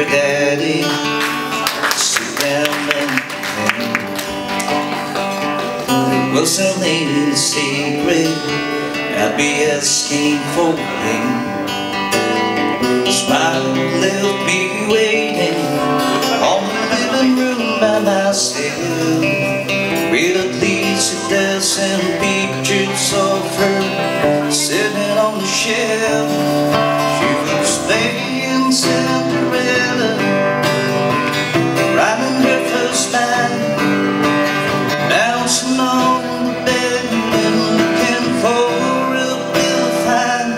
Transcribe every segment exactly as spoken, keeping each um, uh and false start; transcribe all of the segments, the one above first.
your daddy, sit down and well, some lady's secret I'd be asking for him. Smile left me waiting on the living room by myself, with at least a dozen pictures of her sitting on the shelf. She was playing Cinderella, riding her first line, bouncing on the bed and looking for a bill of fine,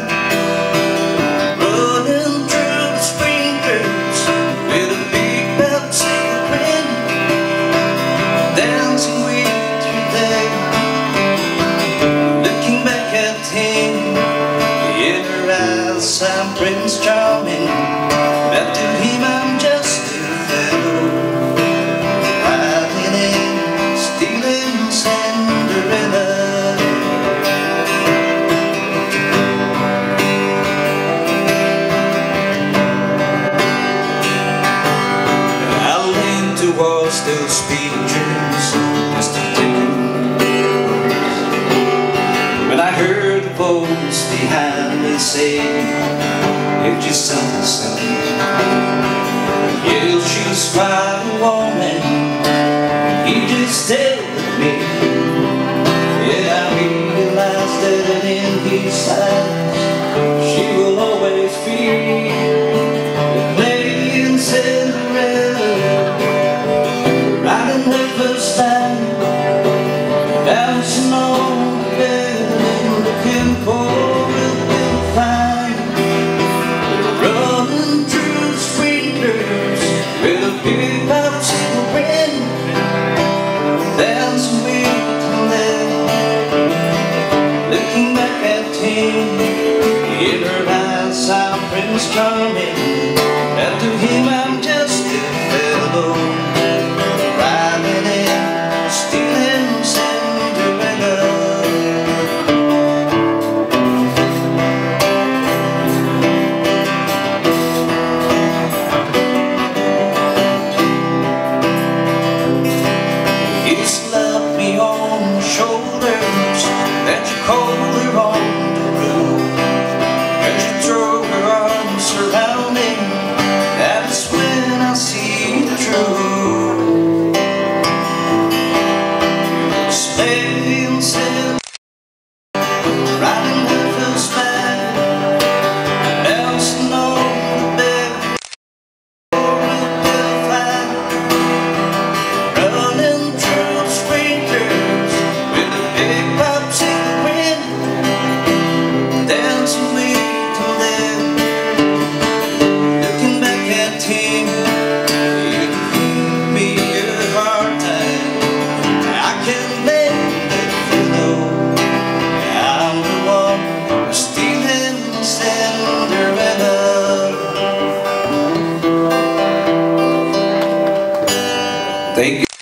running through the sprinklers with a big Pepsi grin, dancing with her day, looking back at him. In her eyes I'm Prince Charming, but to him I'm just a fellow, riding in, stealing Cinderella. I leaned towards those pictures just to take them, when I heard a voice behind me say, "If you saw the sun." Yeah, she was quite a woman, he just stared at me. Yeah, I realized that in his eyes she will always be playing Cinderella, riding her first time, bouncing on the bed and looking for a bill of fine, running through the sprinklers with a big popsicle grin, dancing with him there, looking back at him. In her eyes I'm Prince Charming, and to him I'm just a fellow, riding in, stealing Cinderella. He slapped me on the shoulders, then she called her on the roof, and she threw her arms around me. That's when I see the truth. Playing Cinderella, riding her first man, bouncing on the bed for a bill of fine, running through the sprinklers with a big popsicle grin, dancing with him there, looking back at him. You give me a hard time, I can't make it flow. I'm the one who's stealing Cinderella. Thank you.